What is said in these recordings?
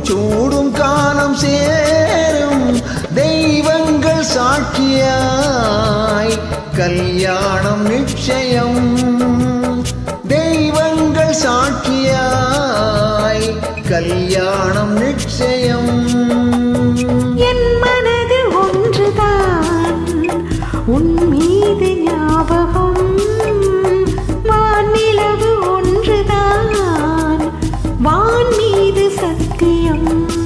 சூடும் காலம் சேரும் தெய்வங்கள் சாட்சியாய் கல்யாணம் நிச்சயம் தெய்வங்கள் சாட்சியாய் கல்யாணம் நிச்சயம் என் மனது ஒன்றுதான் உன் மீது ஞாபகம் வானிலவு ஒன்றுதான் வான் மீது சத்தியம்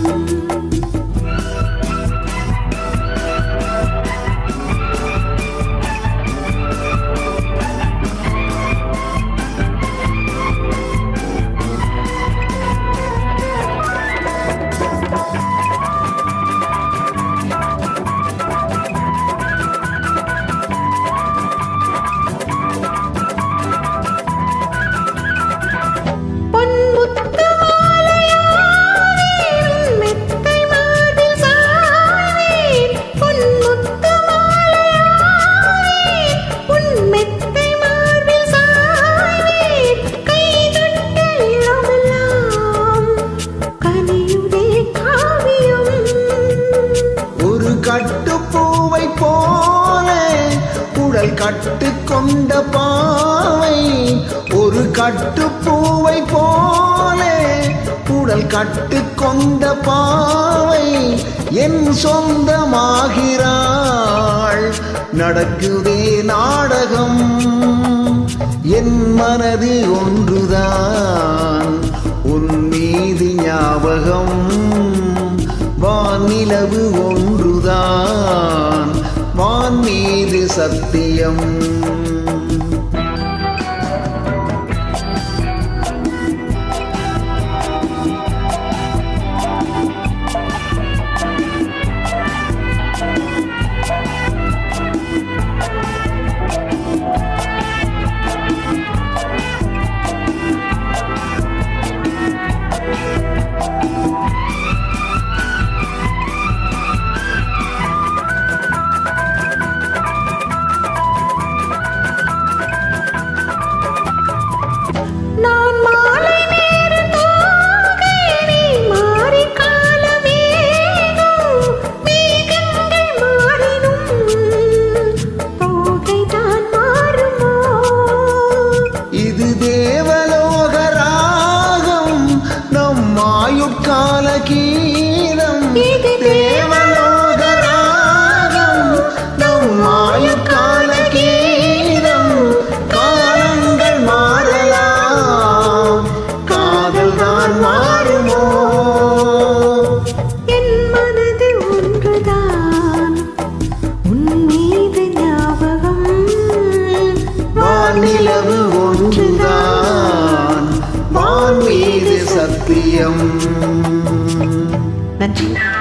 கட்டுப்பூவை போல உடல் கட்டு கொண்ட பாவை ஒரு கட்டுப்பூவை போல உடல் கட்டு கொண்ட பாவை என் சொந்தமாகிறாள் நடக்குதே நாடகம் என் மனது ஒன்றுதான் உன் மீது ஞாபகம் வானிலவு ஒன்றுதான் வான் மீது சத்தியம் கால கீதம் தேவலோக ராகம் நம் ஆயுட்கால கீதம் காலங்கள் மாறலாம் காதல் தான் மாறுமோ என் மனது ஒன்றுதான் உன் மீது ஞாபகம் வானிலவு ஒன்றுதான் வான் மீது சத்தியம் நன்றி.